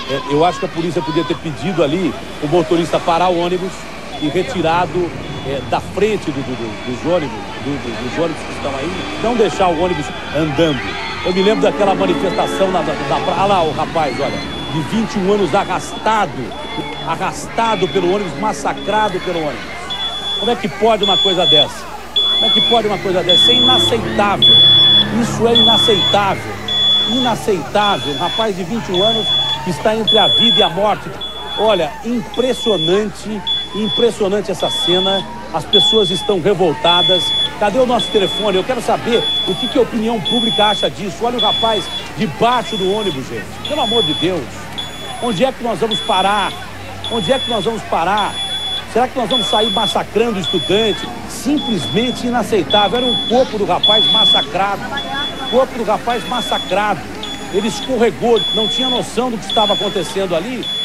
Eu acho que a polícia podia ter pedido ali o motorista parar o ônibus e retirado da frente dos ônibus que estão aí, não deixar o ônibus andando. Eu me lembro daquela manifestação da praia. Olha lá o rapaz, olha, de 21 anos arrastado pelo ônibus, massacrado pelo ônibus. Como é que pode uma coisa dessa? Como é que pode uma coisa dessa? Isso é inaceitável. Isso é inaceitável. Inaceitável. Um rapaz de 21 anos que está entre a vida e a morte. Olha, impressionante essa cena. As pessoas estão revoltadas. Cadê o nosso telefone? Eu quero saber o que a opinião pública acha disso. Olha o rapaz debaixo do ônibus, gente. Pelo amor de Deus. Onde é que nós vamos parar? Onde é que nós vamos parar? Será que nós vamos sair massacrando o estudante? Simplesmente inaceitável. Era o corpo do rapaz massacrado. Corpo do rapaz massacrado. Ele escorregou, não tinha noção do que estava acontecendo ali.